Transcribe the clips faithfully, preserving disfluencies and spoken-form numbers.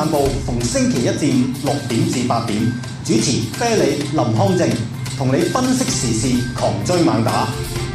晚報逢星期一至五六點至八點，主持啡利、林康正，同你分析時事，狂追猛打。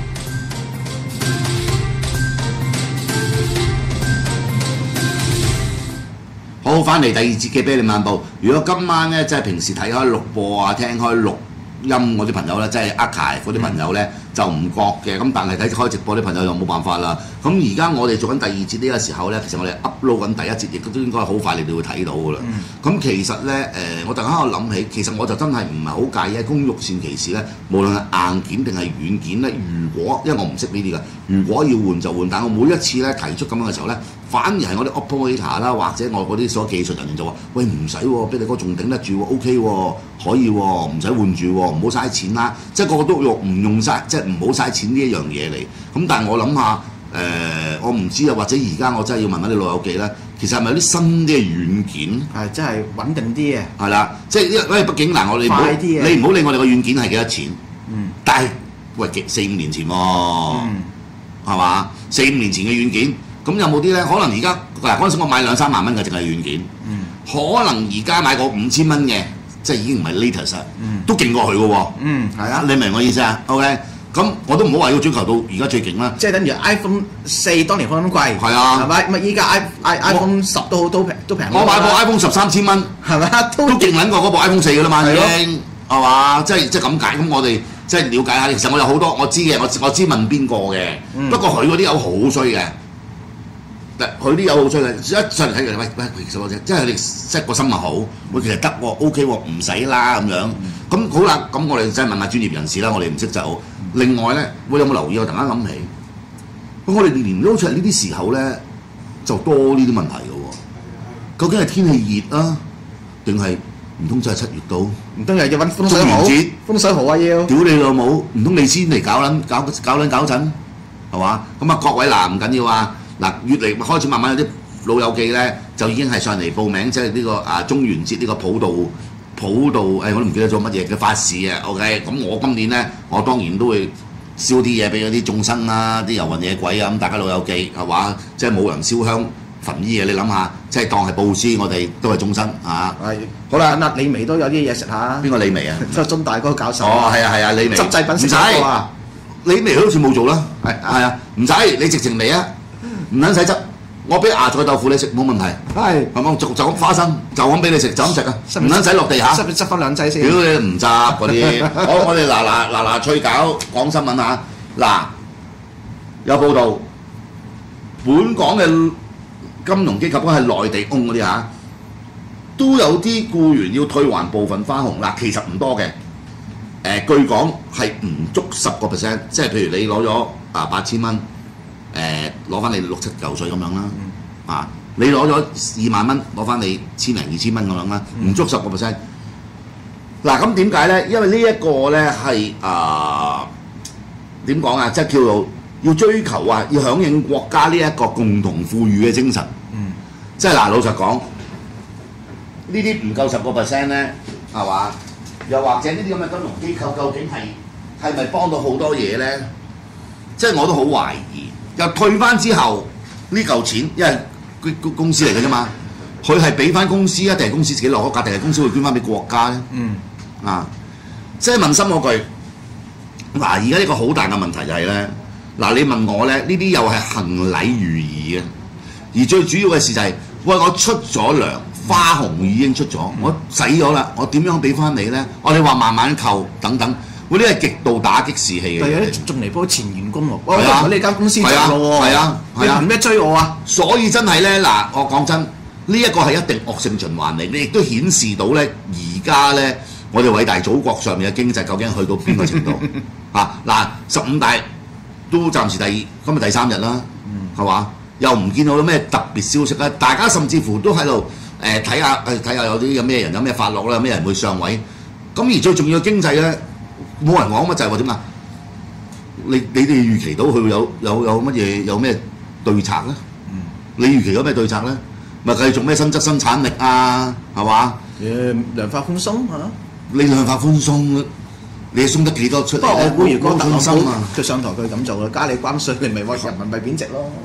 好，翻嚟第二節嘅《啡利晚報》。如果今晚咧，即係平時睇開錄播啊、聽開錄音嗰啲朋友咧，即係 archive 嗰啲朋友咧，就唔覺嘅。咁但係睇開直播啲朋友就冇辦法啦。咁而家我哋做緊第二節呢個時候咧，其實我哋 upload 緊第一節，亦都應該好快你哋會睇到噶啦。咁、嗯、其實咧，誒、呃，我突然間我諗起，其實我就真係唔係好介意喺公域線歧視咧，無論係硬件定係軟件咧。如果因為我唔識呢啲嘅，如果要換就換。但我每一次咧提出咁樣嘅時候咧，反而係我啲 operator 啦，或者我嗰啲所有技術人員就話：喂，唔使喎，俾你哥仲頂得住喎 ，OK 喎，可以喎，唔使換住喎，唔好嘥錢啦。即係個個都用唔用晒，即係唔好嘥錢呢一樣嘢嚟。咁但係我諗下，誒、呃，我唔知啊，或者而家我真係要問下你老友記咧，其實係咪有啲新啲嘅軟件？ 係真係穩定啲嘅。係啦，即係因為畢竟嗱，我哋快啲嘅， 你唔好理我哋個軟件係幾多錢。 嗯。 但係喂，四五年前喎、哦，係嘛、嗯？四五年前嘅軟件。咁有冇啲咧？可能而家嗱嗰陣時我買兩三萬蚊嘅淨係軟件，嗯、可能而家買個五千蚊嘅，即係已經唔係 latest 啦，嗯、都勁過佢嘅喎。嗯，係啊，你明我意思啊 ？OK， 咁我都唔好話要追求到而家最勁啦。 即係等於 iPhone 四當年咁貴，係啊， 係咪？咁依家 i i iPhone 十都好都平都平。 我買部 iPhone 十三千蚊，係咪都都勁撚過嗰部 iPhone 四嘅啦嘛，已經係嘛？即係即係咁解。咁我哋即係了解下。其實我有好多我知嘅，我我知問邊個嘅。嗯、不過佢嗰啲有好衰嘅。佢啲有好衰嘅，一上嚟睇佢，喂喂，其實我即係佢哋即係個心係好，喂其實得喎 ，OK 喎，唔使啦咁樣。咁、嗯、好啦，咁我哋真係問下專業人士啦，我哋唔識就。另外咧，我有冇留意？我突然間諗起，我哋年年都好似係呢啲時候咧，就多呢啲問題嘅喎。究竟係天氣熱啊，定係唔通真係七月到？唔通又要揾風水好？風水好啊要！屌你老母！唔通你先嚟搞撚搞搞撚搞陣係嘛？咁啊各位嗱唔緊要啊！嗱，越嚟開始慢慢有啲老友記咧，就已經係上嚟報名，即係呢個啊中元節呢個普渡普渡，誒、哎、我都唔記得咗乜嘢嘅法事啊。OK，咁我今年咧，我當然都會燒啲嘢俾嗰啲眾生啦，啲遊魂野鬼啊，咁大家老友記係嘛，即係冇人燒香焚衣嘅，你諗下，即係當係佈施，我哋都係眾生啊。係，好啦，阿李眉都有啲嘢食下。邊個李眉啊？就中大嗰個教授。哦，係啊係啊，李眉。執製品食唔啊？李眉好似冇做啦。係係啊，唔使你直情嚟啊！唔撚使執，我俾芽菜豆腐你食冇問題。係，係冇就就咁花生，就咁俾你食，就咁食啊！唔撚使落地下。執執翻兩劑先。屌你唔執嗰啲，我我哋嗱嗱嗱嗱脆搞講新聞嚇。嗱，有報道，本港嘅金融機構都係內地 own 嗰啲嚇，都有啲僱員要退還部分花紅。嗱，其實唔多嘅。誒、呃，據講係唔足十個 percent， 即係譬如你攞咗啊八千蚊。誒攞翻你六七嚿水咁樣啦，嗯、啊！你攞咗二萬蚊，攞翻你千零二千蚊咁樣啦，唔足十個 percent。嗱咁點解咧？因為呢一個咧係啊點講啊，即係叫做要追求啊，要響應國家呢一個共同富裕嘅精神。嗯，即係嗱，老實講，呢啲唔夠十個 percent 咧，係嘛？又或者呢啲咁嘅金融機構究竟係係咪幫到好多嘢咧？即係我都好懷疑。又退翻之後呢嚿錢，因為佢公司嚟嘅啫嘛，佢係俾翻公司啊，定係公司自己落嗰價，定係公司會捐翻俾國家咧？嗯，啊，即係問心嗰句，嗱，而家呢個好大嘅問題就係、是、咧，嗱，你問我咧，呢啲又係行禮如儀嘅，而最主要嘅事就係、是，喂，我出咗糧，花紅已經出咗，嗯、我使咗啦，我點樣俾翻你咧？我哋話慢慢扣等等。嗰啲係極度打擊士氣嘅。係啊，仲嚟幫前員工喎。係啊，你間公司做咯喎。係啊，你憑咩追我啊？所以真係咧，嗱，我講真，呢、這、一個係一定惡性循環嚟，你亦都顯示到咧，而家咧，我哋偉大祖國上面嘅經濟究竟去到邊個程度？啊，嗱，十五大都暫時第二，今日第三日啦，係嘛、嗯？又唔見到有咩特別消息咧？大家甚至乎都喺度誒睇下誒睇下有啲有咩人有咩發落啦，有咩人會上位？咁而最重要嘅經濟咧。冇人講乜就係話點啊？你你哋預期到佢會有有有乜嘢有咩對策咧？嗯、你預期有咩對策咧？咪繼續咩新增生產力啊？係嘛？誒量化寬鬆嚇、啊。你量化寬鬆，你鬆得幾多出嚟咧？不過我估如果特朗普佢上台佢咁做啦，加你關稅，你咪話人民幣貶值咯。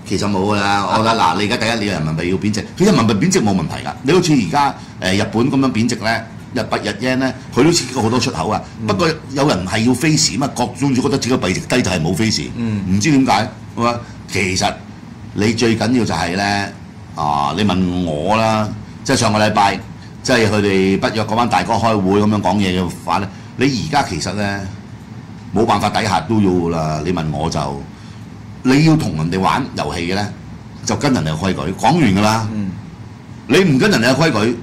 其實冇㗎啦，我覺得嗱，你而家第一，你人民幣要貶值，其實人民幣貶值冇問題㗎。你好似而家誒日本咁樣貶值咧，日幣日 yen 咧，佢都刺激過好多出口啊。嗯、不過有人係要 face 嘛，各種覺得自己幣值低就係冇 face，唔知點解係嘛？其實你最緊要就係咧啊！你問我啦，即係上個禮拜即係佢哋北約嗰班大哥開會咁樣講嘢嘅話咧，你而家其實咧冇辦法底下都要啦。你問我就。你要同人哋玩遊戲嘅咧，就跟人哋嘅規矩，講完㗎啦。嗯、你唔跟人哋嘅規矩，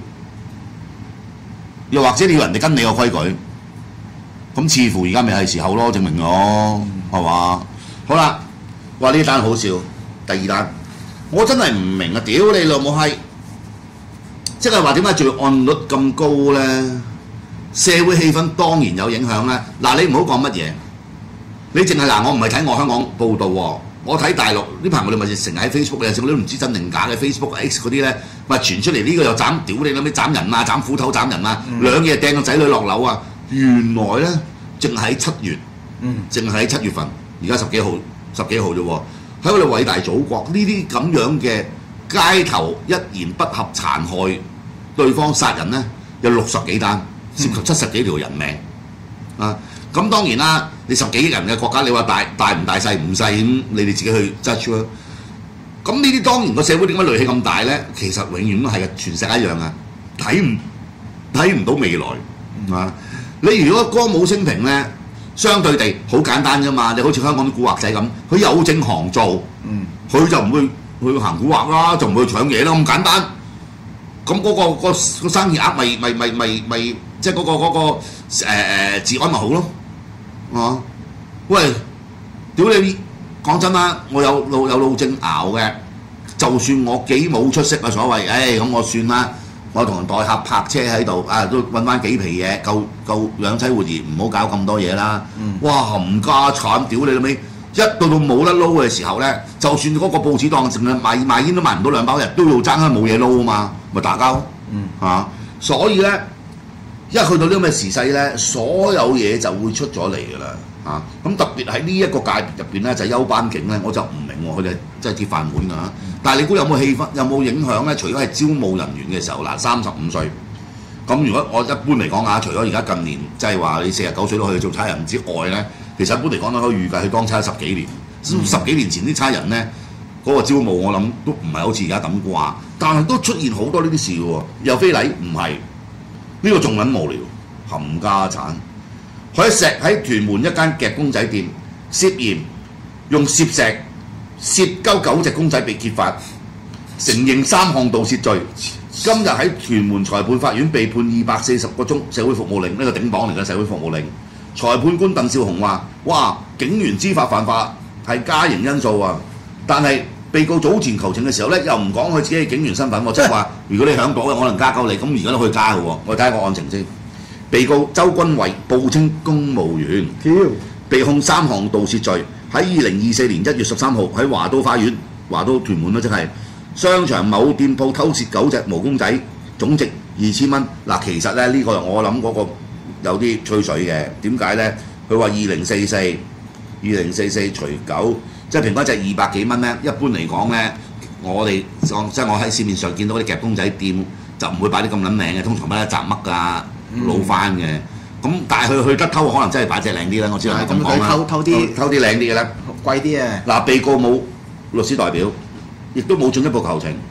又或者你要人哋跟你嘅規矩，咁似乎而家咪係時候咯，證明咗係嘛？好啦，話呢單好笑，第二單我真係唔明啊！屌你老母閪，即係話點解罪案率咁高咧？社會氣氛當然有影響啦。嗱，你唔好講乜嘢，你淨係嗱，我唔係睇我香港報道喎。我睇大陸呢排我哋咪成日喺 Facebook 有時我都唔知真定假嘅 Facebook X 嗰啲咧，咪傳出嚟呢個又斬屌你諗咩斬人啊，斬斧頭斬人啊，嗯、兩嘢掟個仔女落樓啊！原來咧，淨喺七月，淨喺七月份，而家十幾號十幾號啫喎，喺我哋偉大祖國呢啲咁樣嘅街頭一言不合殘害對方殺人咧，有六十幾單，涉及七十幾條人命、嗯、啊！咁當然啦，你十幾億人嘅國家，你話大大唔大細唔細咁，你哋自己去 judge 啦。咁呢啲當然個社會點解戾氣咁大咧？其實永遠都係全世界一樣啊，睇唔睇唔到未來啊！你如果歌舞升平咧，相對地好簡單啫嘛。你好似香港啲古惑仔咁，佢有正行做，佢、嗯、就唔會去行古惑啦，就唔會去搶嘢啦，咁簡單。咁嗰、嗰個、嗰個嗰個生意額咪咪咪咪咪，即係嗰個嗰、嗰個誒誒、呃、治安咪好咯。啊！喂，屌你！講真啦，我有路有路正熬嘅，就算我幾冇出息啊所謂，誒咁我算啦，我同人代客泊車喺度，啊都揾翻幾皮嘢，夠夠養妻活兒，唔好搞咁多嘢啦。嗯、哇！冚家產，屌你老味！一到到冇得撈嘅時候咧，就算嗰個報紙檔淨係賣賣煙都賣唔到兩包日，都要爭開冇嘢撈啊嘛，咪打交。嗯。啊，所以咧。一去到呢咁嘅時勢咧，所有嘢就會出咗嚟㗎啦，嚇、啊！咁特別喺呢一個界別入邊咧，就係、休班警咧，我就唔明喎，佢哋真係鐵飯碗㗎嚇。但係你估有冇氣氛，有冇影響咧？除咗係招募人員嘅時候，嗱三十五歲，咁如果我一般嚟講啊，除咗而家近年即係話你四十九歲都可以做差人之外咧，其實一般嚟講都可以預計佢當差十幾年。嗯、十幾年前啲差人咧，嗰、嗰個招募我諗都唔係好似而家咁啩，但係都出現好多呢啲事嘅喎，又非禮唔係。呢個仲撚無聊，冚家產！佢喺石喺屯門一間夾公仔店涉嫌用攝石攝鳩九隻公仔被揭發，承認三項盜竊罪。今日喺屯門裁判法院被判二百四十個鐘社會服務令，呢個頂榜嚟嘅社會服務令。裁判官鄧少雄話：哇，警員知法犯法係加刑因素啊！但係被告早前求情嘅時候咧，又唔講佢自己嘅警員身份喎，即係話如果你響到嘅，可能加鳩你，咁而家都可以加嘅喎。我睇下個案情先。被告周君偉報稱公務員，被控三項盜竊罪。喺二零二四年一月十三號喺華都花園、華都屯門啦，即係商場某店鋪偷竊九隻毛公仔，總值二千蚊。嗱，其實咧呢、呢個我諗嗰個有啲吹水嘅。點解咧？佢話二零四四，二零四四除九。即係平均就係二百幾蚊咧。一般嚟講咧，我哋即係我喺市面上見到嗰啲夾公仔店就唔會擺啲咁撚靚嘅，通常擺一雜乜㗎老番嘅。咁但係佢去得偷，可能真係擺隻靚啲啦。我知道係咁講啦。偷偷啲偷啲靚啲嘅咧，貴啲啊！嗱，被告冇律師代表，亦都冇進一步求情。誒、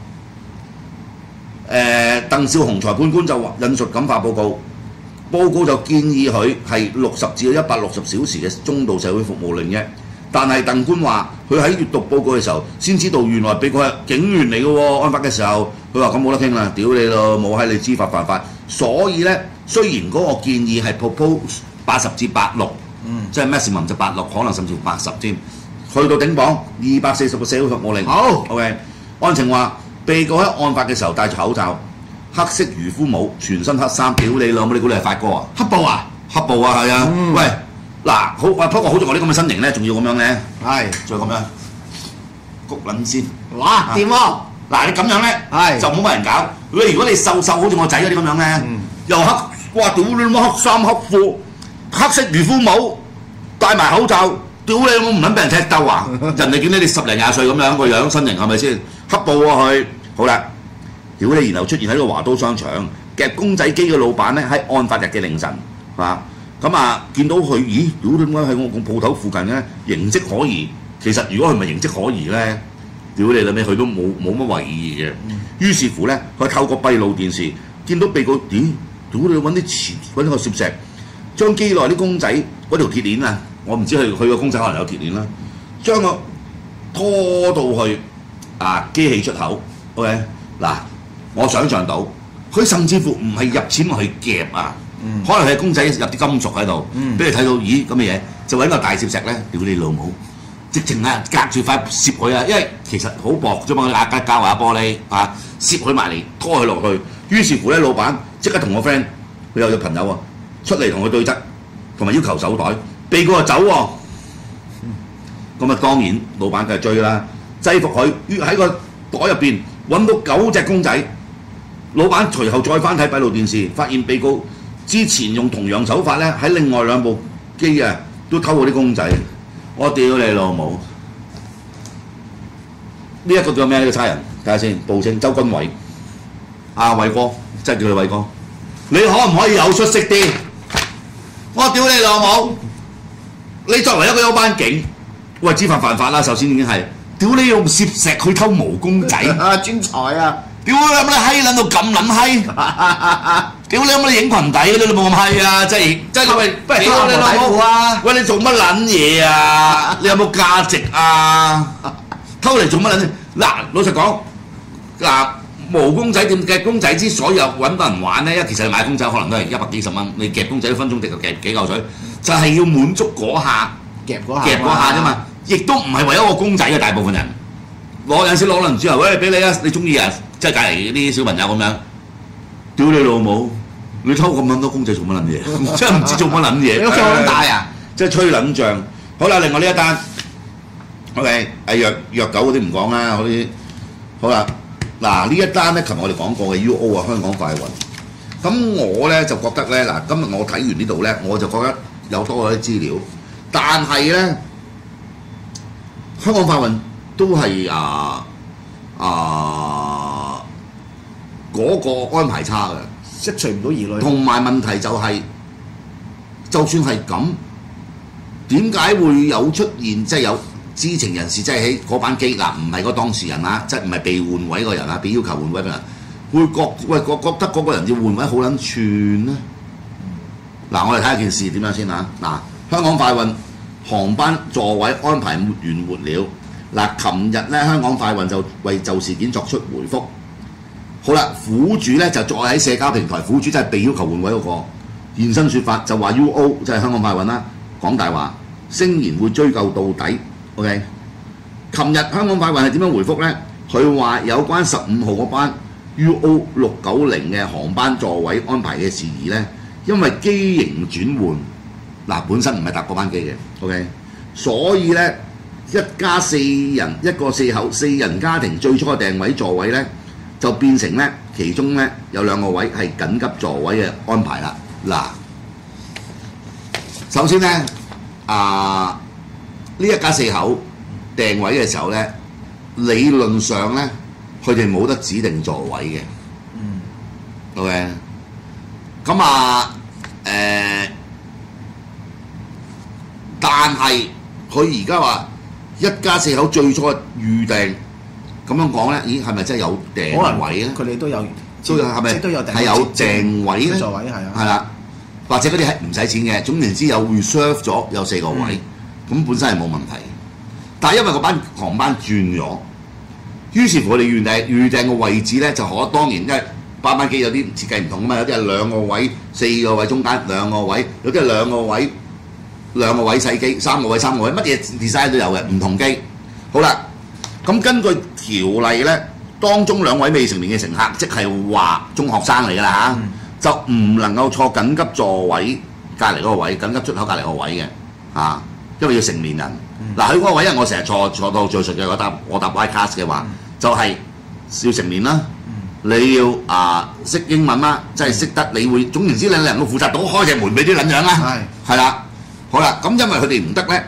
呃，鄧少雄裁判官就引述感化報告，報告就建議佢係六十至到一百六十小時嘅中度社會服務令啫。但係鄧官話，佢喺閲讀報告嘅時候，先知道原來被告係警員嚟嘅喎。案發嘅時候，佢話咁冇得傾啦，屌你咯，冇喺你知法犯法。所以咧，雖然嗰個建議係 propose 八十至八六，嗯，即係 maximum 就八六，可能甚至乎八十添。去到頂榜二百四十個社會服務令。好 ，OK。案情話，被告喺案發嘅時候戴住口罩、黑色漁夫帽、全身黑衫，屌你咯，你估你係發哥啊？黑暴啊？黑暴啊，係啊，嗯、喂。嗱，好啊！不過好在我啲咁嘅身形咧，仲要咁樣咧，係，再咁樣谷撚先，哇，掂喎！嗱，你咁樣咧，係就冇乜人搞。你如果你瘦瘦，好似我仔嗰啲咁樣咧，又黑，哇！屌你媽黑衫黑褲，黑色漁夫帽，戴埋口罩， 屌你老母唔撚俾人踢鬥啊！人哋見你哋十零廿歲咁樣個樣身形係咪先？黑暴啊佢，好啦，屌你！然後出現喺個華都商場夾公仔機嘅老闆咧，喺案發日嘅凌晨啊，咁啊見到佢，咦？屌點解喺我個鋪頭附近咧？形跡可疑。其實如果佢唔係形跡可疑咧，屌你老味佢都冇冇乜懷疑嘅。於是乎咧，佢透過閉路電視見到被告，咦？屌你揾啲磁揾個攝石，將機內啲公仔嗰條鐵鏈啊！我唔知佢佢個公仔可能有鐵鏈啦，將個拖到去啊機器出口 ，OK 嗱，我想象到佢甚至乎唔係入錢落去夾啊，嗯、可能係公仔入啲金屬喺度，俾、嗯、你睇到咦咁嘅嘢，就揾個大攝石咧，屌你老母，直情啊隔住塊攝佢啊，因為其實好薄啫嘛，壓膠膠啊玻璃啊，攝佢埋嚟拖佢落去，於是乎咧老闆即刻同我 friend， 佢有個朋友啊出嚟同佢對質，同埋要求手袋。被告就走喎、哦，咁啊當然老闆梗係追啦，制服佢，喺個袋入邊揾到九隻公仔。老闆隨後再翻睇閉路電視，發現被告之前用同樣手法咧，喺另外兩部機啊都偷過啲公仔。我屌你老母！呢、這、一個叫咩？呢、這個差人睇下先，報稱周君偉，阿、啊、偉哥，真係叫佢偉哥，你可唔可以有出息啲？我屌你老母！你作為一個休班警，喂，知法犯法啦！首先已經係，屌你用攝石去偷毛公仔， 啊專才啊！ 屌你有冇閪撚到咁撚閪？屌你有冇影裙底？你冇咁閪啊！即係即係喂， 不如偷你老母啊！ 喂，你做乜撚嘢啊？你有冇價值啊？偷嚟做乜撚嘢？嗱，老實講，嗱，毛公仔店嘅公仔之所以有揾到人玩咧，因為其實你買公仔可能都係一百幾十蚊，你夾公仔一分鐘值就夾幾嚿水。就係要滿足嗰下夾嗰下夾嗰下啫嘛，亦都唔係為咗個公仔嘅大部分人攞有陣時攞輪之後，喂俾你啊，你中意啊，即係隔離啲小朋友咁樣，屌你老母！你偷咁撚多公仔做乜撚嘢？真係唔知做乜撚嘢。 你屋企好大啊？ 即係吹撚脹。好啦，另外呢一單 ，OK，係虐虐狗嗰啲唔講啦，嗰啲好啦。嗱呢一單咧，琴日我哋講過嘅 U O 啊，香港快運。咁我咧就覺得咧，嗱今日我睇完呢度咧，我就覺得有多咗啲資料，但係咧香港快運都係啊啊嗰個安排差嘅， 釋除唔到疑慮。 同埋問題就係、是，就算係咁，點解會有出現即係有知情人士即係喺嗰班機嗱，唔係個當事人啊，即係唔係被換位個人啊，被要求換位嘅人。會覺喂覺覺得嗰個人要換位好撚串咧。嗱，我哋睇下件事點樣先嚇。嗱，香港快運航班座位安排沒完沒了。嗱，琴日咧香港快運就為就事件作出回覆。好啦，苦主咧就再喺社交平台，苦主就係被要求換位嗰、那個現身説法，就話 U O 就係香港快運啦，講大話，聲言會追究到底。OK， 琴日香港快運係點樣回覆咧？佢話有關十五號嗰班U O 六九零嘅航班座位安排嘅事宜呢，因為機型轉換，嗱本身唔係搭嗰班機嘅 ，OK， 所以呢，一家四人一個四口四人家庭最初嘅訂位座位呢，就變成呢其中呢有兩個位係緊急座位嘅安排啦。嗱，首先呢，啊呢一家四口訂位嘅時候呢，理論上呢。佢哋冇得指定座位嘅，嗯 ，OK， 咁啊，誒、呃，但係佢而家話一家四口最初預訂，咁樣講咧，咦，係咪真係有訂位咧？ 佢哋都有， 都有係咪？ 都有係有訂位咧？ 座位係啊， 係啦，或者嗰啲係唔使錢嘅，總言之有 reserve 咗有四個位，咁、嗯、本身係冇問題。但係因為個班航班轉咗。於是乎，我哋預訂預訂嘅位置咧，就可當然，因為班班機有啲設計唔同啊嘛，有啲係兩個位、四個位中間兩個位，有啲係兩個位、兩個位細機、三個位三個位，乜嘢 design 都有嘅，唔同機。好啦，咁根據條例咧，當中兩位未成年嘅乘客，即係話中學生嚟㗎啦嚇，嗯、就唔能夠坐緊急座位隔離嗰個位，緊急出口隔離個位嘅嚇、啊，因為要成年人。嗱，佢嗰個位，因為我成日坐坐到最熟嘅，我搭我搭 Y class 嘅話，嗯、就係要成年啦。嗯、你要啊識英文啦，即係識得你會，總言之你能夠負責到開隻門俾啲撚樣啦。係係啦，好啦，咁因為佢哋唔得咧，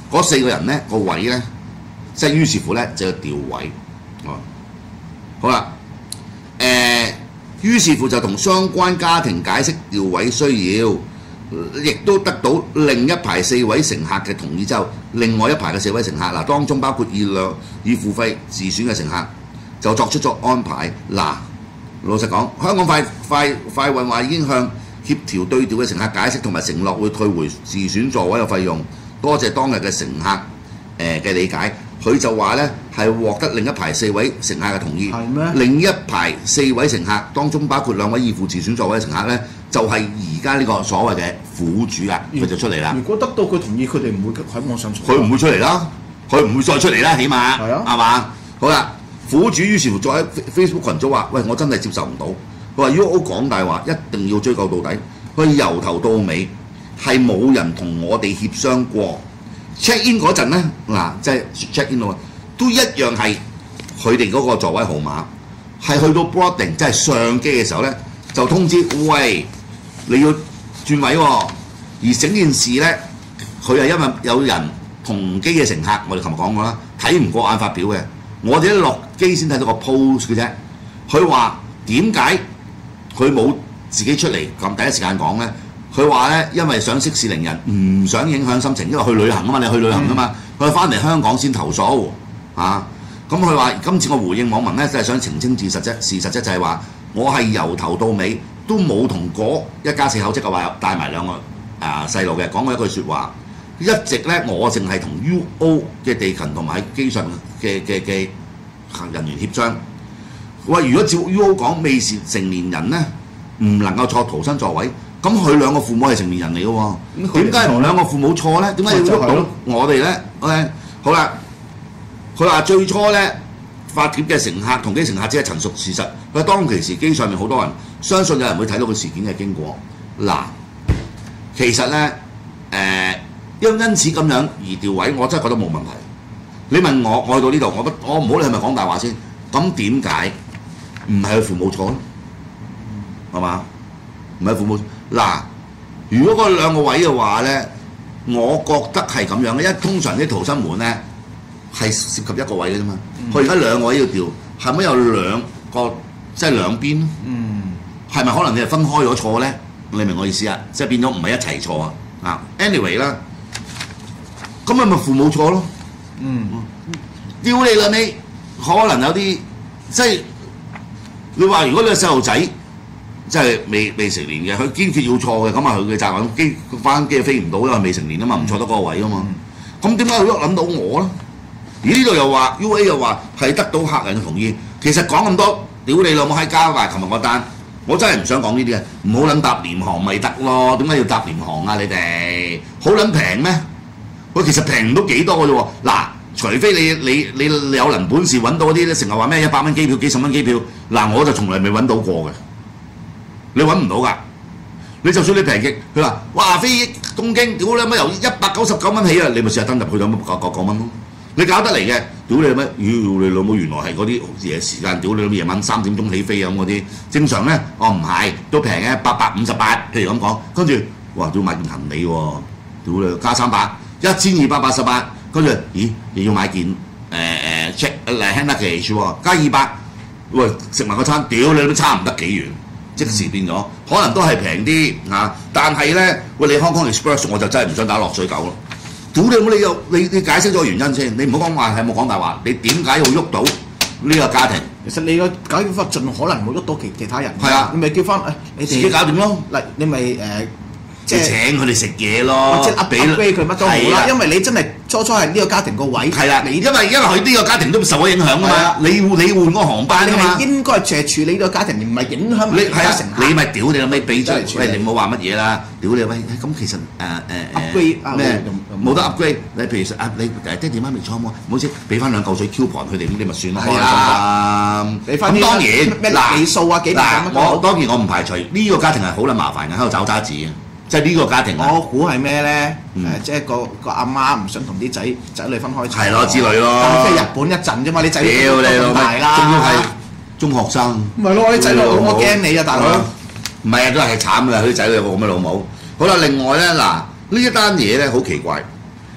嗰四個人咧個位咧，即係於是乎咧就要調位。哦，好啦，誒、呃，於是乎就同相關家庭解釋調位需要，亦都得到另一排四位乘客嘅同意之後，另外一排嘅四位乘客嗱，當中包括以兩以付費自選嘅乘客，就作出咗安排。嗱，老實講，香港快快快運話已經向協調對調嘅乘客解釋同埋承諾會退回自選座位嘅費用，多謝當日嘅乘客誒嘅、呃、理解。佢就話咧係獲得另一排四位乘客嘅同意，另一排四位乘客當中包括兩位以付自選座位嘅乘客咧，就係而家呢個所謂嘅苦主啊，佢就出嚟啦。 如果得到佢同意，佢哋唔會喺網上佢唔會出嚟啦，佢唔會再出嚟啦，起碼係啊，係嘛？好啦，苦主於是乎再喺 Facebook 群組話：喂，我真係接受唔到。佢話 U O 講大話，一定要追究到底。佢由頭到尾係冇人同我哋協商過。check in 嗰陣咧，嗱，即係 check in 喎，都一樣係佢哋嗰個座位號碼，係去到 boarding 即係上機嘅時候咧，就通知喂你要轉位喎、哦。而整件事咧，佢係因為有人同機嘅乘客，我哋琴日講過啦，睇唔過眼發表嘅，我哋一落機先睇到個 post 嘅啫。佢話點解佢冇自己出嚟咁第一時間講咧？佢話咧，因為想息事寧人，唔想影響心情，因為去旅行啊嘛，你去旅行啊嘛，佢翻嚟香港先投訴啊。咁佢話今次我回應網民咧，就係想澄清事實啫。事實啫就係話，我係由頭到尾都冇同嗰一家四口即係話帶埋兩個啊細路嘅講過一句説話。一直咧，我淨係同 U O 嘅地勤同埋喺機上嘅嘅嘅行人員協商。佢話如果照 U O 講，未是成年人咧，唔能夠坐逃生座位。咁佢兩個父母係成年人嚟嘅喎，點解唔兩個父母錯咧？點解要喐到我哋咧 ？OK， 好啦，佢話最初咧發帖嘅乘客同機乘客只係陳述事實。佢話當其時機上面好多人，相信有人會睇到佢事件嘅經過。嗱，其實咧誒，因、呃、因此咁樣而調位，我真係覺得冇問題。你問我，我去到呢度，我不我唔好理係咪講大話先。咁點解唔係佢父母錯咧？係嘛？唔係父母。嗱，如果嗰兩個位嘅話咧，我覺得係咁樣嘅，因為通常啲逃生門咧係涉及一個位嘅啫嘛。佢而家兩個位要調，係咪有兩個即係兩邊？嗯，係咪可能你係分開咗錯咧？你明我意思啊？即係變咗唔係一齊錯啊！啊 ，anyway 啦，咁咪咪父母錯咯。嗯，屌你啦你，可能有啲即係你話，如果你係細路仔。即係未未成年嘅，佢堅決要錯嘅，咁啊佢嘅責任機翻機飛唔到，因為未成年啊嘛，唔坐得嗰個位啊嘛。咁點解佢喐諗到我咧？而呢度又話 U A 又話係得到客人嘅同意。其實講咁多，屌你老母喺加埋琴日嗰單，我真係唔想講呢啲嘅，唔好撚搭廉航咪得咯。點解要搭廉航啊？你哋好撚平咩？喂，其實平唔到幾多嘅啫喎。嗱，除非你你你，你有能本事揾到嗰啲咧，成日話咩一百蚊機票、幾十蚊機票，嗱我就從來未揾到過嘅。你揾唔到㗎，你就算你平極，佢話哇飛東京，屌你乜由一百九十九蚊起啊，你咪試下登入去咁九九九蚊咯，你搞得嚟嘅，屌你乜，妖你老母原來係嗰啲夜時間，屌你老母夜晚三點鐘起飛咁嗰啲，正常咧，哦唔係，都平嘅，八百五十八，譬如咁講，跟住哇都要買件行李喎，屌你加三百，一千二百八十八，跟住咦又要買件誒誒 check 誒 hand luggage 喎，加二百，喂食埋個餐，屌你都差唔得幾遠。即時變咗，可能都係平啲嚇，但係咧，喂你 Hong Kong Express 我就真係唔想打落水狗咯。屌你冇理由，你你解釋咗原因先，你唔好講話係冇講大話，你點解要喐到呢個家庭？ 其實你個解決法盡可能冇喐到其其他人。係啊， 你咪叫翻誒，你自己搞掂咯。 嗱，你咪誒。 即係請佢哋食嘢咯， 即係 upgrade 佢乜都好啦，因為你真係初初係呢個家庭個位， 係啦，你因為因為佢呢個家庭都受咗影響啊嘛，你你換個航班啊嘛， 你係應該淨係處理呢個家庭，而唔係影響埋其他乘客。 你咪屌你老味俾出嚟，喂你唔好話乜嘢啦，屌你喂，咁其實誒誒誒咩冇得 upgrade，你譬如啊你爹哋媽咪坐冇，唔好先俾翻兩嚿水 coupon 佢哋，咁你咪算咯。係啦，俾翻啲當然咩幾數啊幾嗱， 我當然我唔排除呢個家庭係好撚麻煩嘅，喺度找渣子嘅。即係呢個家庭我估係咩咧？誒，即係個個阿媽唔想同啲仔仔女分開。 係咯，之類咯。 但係日本一陣啫嘛，你仔女都咁大啦，仲要係中學生。 咪咯，啲仔女我驚你啊，大佬。 唔係啊，都係慘㗎，佢啲仔女有個咁嘅老母。好啦，另外咧嗱，呢一單嘢咧好奇怪。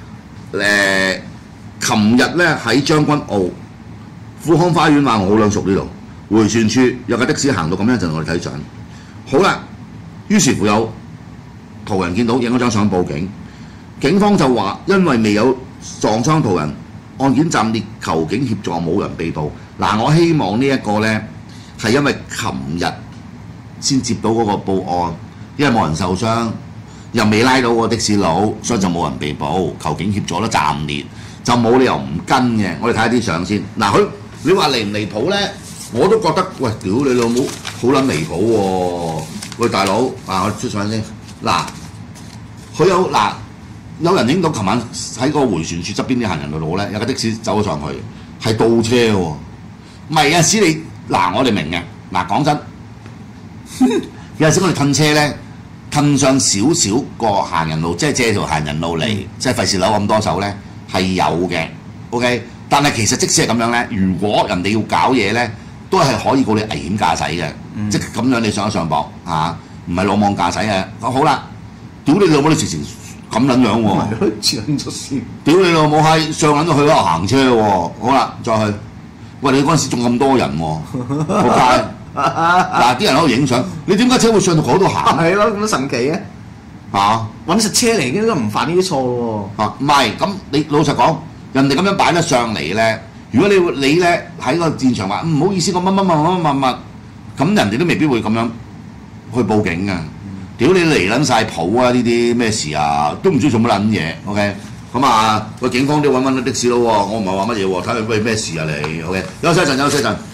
誒，琴日咧喺將軍澳富康花園話我好兩熟呢度，迴旋處有架的士行到咁樣就同我哋睇相。好啦，於是乎有途人見到影咗張相報警，警方就話因為未有撞傷途人，案件暫列求警協助，冇人被捕。嗱，我希望呢一個呢係因為琴日先接到嗰個報案，因為冇人受傷，又未拉到個的士佬，所以就冇人被捕。求警協助都暫列，就冇理由唔跟嘅。我哋睇下啲相先。嗱，佢你話離唔離譜呢？我都覺得喂，屌你老母，好撚離譜喎！喂，大佬啊，我出相先。嗱，佢有嗱。有人影到琴晚喺個迴旋處側邊啲行人路咧，有架的士走咗上去，係倒車喎。唔係有陣時你嗱，我哋明嘅嗱，講真，有陣時我哋褪車咧，褪上少少個行人路，即係借條行人路嚟，即係費事扭咁多手咧，係有嘅。OK， 但係其實即使係咁樣咧，如果人哋要搞嘢咧，都係可以告你危險駕駛嘅，嗯、即係咁樣你上一上磅嚇，唔係魯莽駕駛嘅。好啦，屌你老母你直情〜咁撚樣喎，轉咗線！屌你老母閪，上撚到去嗰度行車喎！好啦，再去。喂，你嗰陣時仲咁多人喎，仆街！嗱，啲人喺度影相，你點解車會上到嗰度行？ 係咯，咁神奇嘅嚇！ 揾實車嚟嘅，應該唔犯呢啲錯喎。 啊，唔係，咁你老實講，人哋咁樣擺得上嚟咧，如果你你咧喺個現場話唔好意思，我乜乜乜乜乜乜，咁人哋都未必會咁樣去報警㗎。屌你嚟撚晒譜啊！呢啲咩事啊？都唔知做乜撚嘢。OK， 咁啊，個警方都揾揾的士佬喎，我唔係話乜嘢喎，睇佢喂咩事啊你。OK，休息一陣，休息一陣。